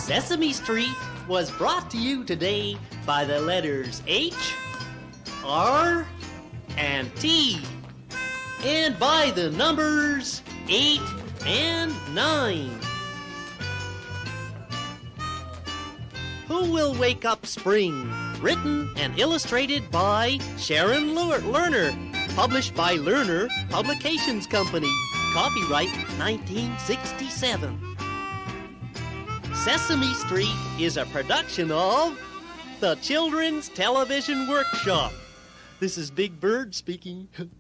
Sesame Street was brought to you today by the letters H, R, and T, and by the numbers 8 and 9. Who Will Wake Up Spring? Written and illustrated by Sharon Lerner. Published by Lerner Publications Company. Copyright 1967. Sesame Street is a production of the Children's Television Workshop. This is Big Bird speaking.